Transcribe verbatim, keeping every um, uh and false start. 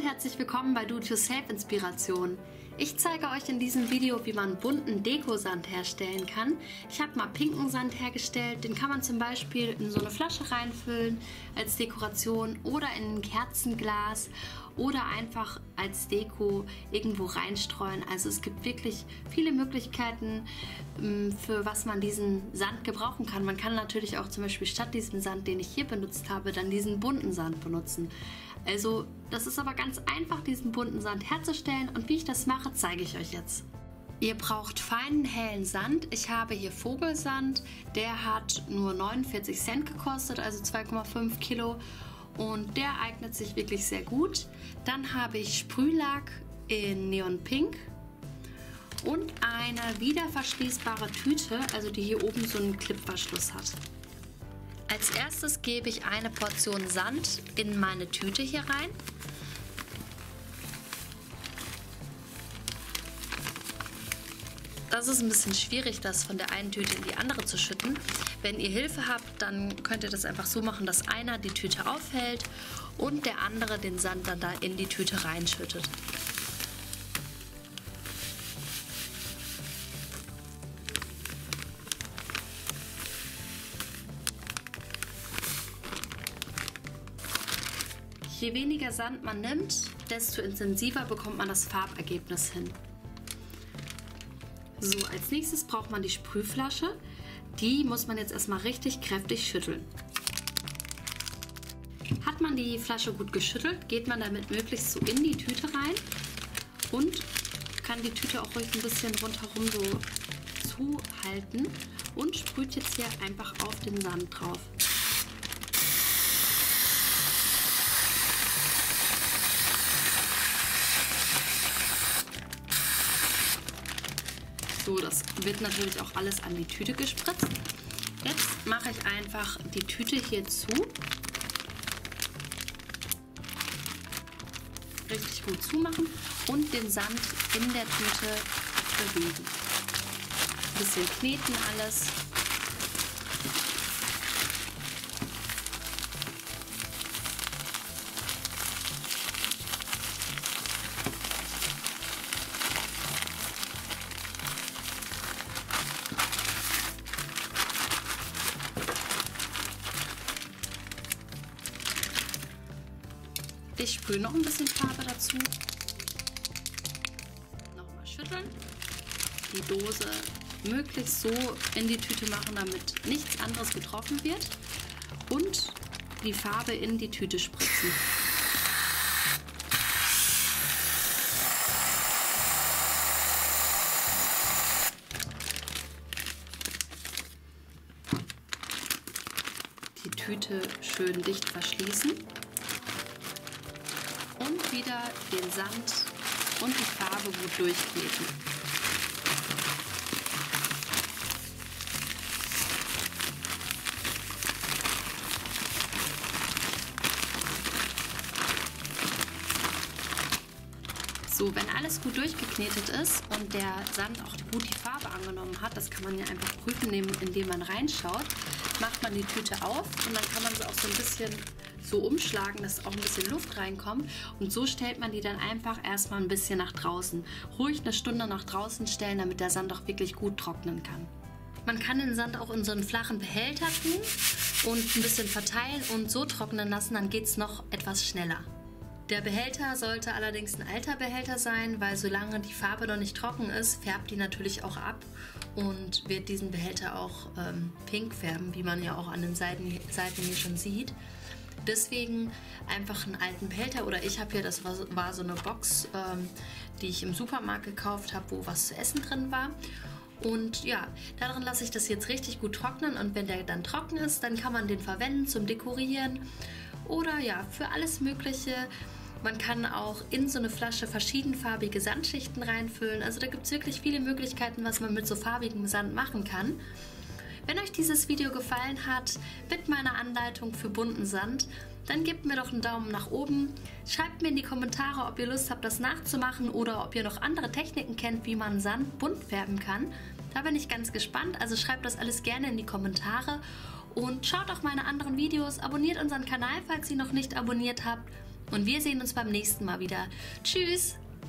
und herzlich willkommen bei Do-it-yourself Inspiration. Ich zeige euch in diesem Video, wie man bunten Dekosand herstellen kann. Ich habe mal pinken Sand hergestellt, den kann man zum Beispiel in so eine Flasche reinfüllen als Dekoration oder in ein Kerzenglas oder einfach als Deko irgendwo reinstreuen. Also es gibt wirklich viele Möglichkeiten, für was man diesen Sand gebrauchen kann. Man kann natürlich auch zum Beispiel statt diesem Sand, den ich hier benutzt habe, dann diesen bunten Sand benutzen. Also das ist aber ganz einfach, diesen bunten Sand herzustellen, und wie ich das mache, zeige ich euch jetzt. Ihr braucht feinen, hellen Sand. Ich habe hier Vogelsand, der hat nur neunundvierzig Cent gekostet, also zwei Komma fünf Kilo, und der eignet sich wirklich sehr gut. Dann habe ich Sprühlack in Neon Pink und eine wiederverschließbare Tüte, also die hier oben so einen Clipverschluss hat. Als erstes gebe ich eine Portion Sand in meine Tüte hier rein. Das ist ein bisschen schwierig, das von der einen Tüte in die andere zu schütten. Wenn ihr Hilfe habt, dann könnt ihr das einfach so machen, dass einer die Tüte aufhält und der andere den Sand dann da in die Tüte reinschüttet. Je weniger Sand man nimmt, desto intensiver bekommt man das Farbergebnis hin. So, als nächstes braucht man die Sprühflasche. Die muss man jetzt erstmal richtig kräftig schütteln. Hat man die Flasche gut geschüttelt, geht man damit möglichst so in die Tüte rein und kann die Tüte auch ruhig ein bisschen rundherum so zuhalten und sprüht jetzt hier einfach auf den Sand drauf. So, das wird natürlich auch alles an die Tüte gespritzt. Jetzt mache ich einfach die Tüte hier zu. Richtig gut zumachen und den Sand in der Tüte bewegen. Ein bisschen kneten alles. Ich sprühe noch ein bisschen Farbe dazu. Nochmal schütteln. Die Dose möglichst so in die Tüte machen, damit nichts anderes getroffen wird. Und die Farbe in die Tüte spritzen. Die Tüte schön dicht verschließen. Und wieder den Sand und die Farbe gut durchkneten. So, wenn alles gut durchgeknetet ist und der Sand auch gut die Farbe angenommen hat, das kann man ja einfach prüfen, indem man reinschaut, macht man die Tüte auf und dann kann man sie auch so ein bisschen so umschlagen, dass auch ein bisschen Luft reinkommt, und so stellt man die dann einfach erstmal ein bisschen nach draußen. Ruhig eine Stunde nach draußen stellen, damit der Sand auch wirklich gut trocknen kann. Man kann den Sand auch in so einen flachen Behälter tun und ein bisschen verteilen und so trocknen lassen, dann geht es noch etwas schneller. Der Behälter sollte allerdings ein alter Behälter sein, weil solange die Farbe noch nicht trocken ist, färbt die natürlich auch ab und wird diesen Behälter auch ähm, pink färben, wie man ja auch an den Seiten, Seiten hier schon sieht. Deswegen einfach einen alten Behälter, oder ich habe hier, das war, war so eine Box, ähm, die ich im Supermarkt gekauft habe, wo was zu essen drin war. Und ja, darin lasse ich das jetzt richtig gut trocknen, und wenn der dann trocken ist, dann kann man den verwenden zum Dekorieren oder ja, für alles Mögliche. Man kann auch in so eine Flasche verschiedenfarbige Sandschichten reinfüllen. Also da gibt es wirklich viele Möglichkeiten, was man mit so farbigem Sand machen kann. Wenn euch dieses Video gefallen hat mit meiner Anleitung für bunten Sand, dann gebt mir doch einen Daumen nach oben. Schreibt mir in die Kommentare, ob ihr Lust habt, das nachzumachen, oder ob ihr noch andere Techniken kennt, wie man Sand bunt färben kann. Da bin ich ganz gespannt, also schreibt das alles gerne in die Kommentare und schaut auch meine anderen Videos, abonniert unseren Kanal, falls ihr noch nicht abonniert habt, Und wir sehen uns beim nächsten Mal wieder. Tschüss!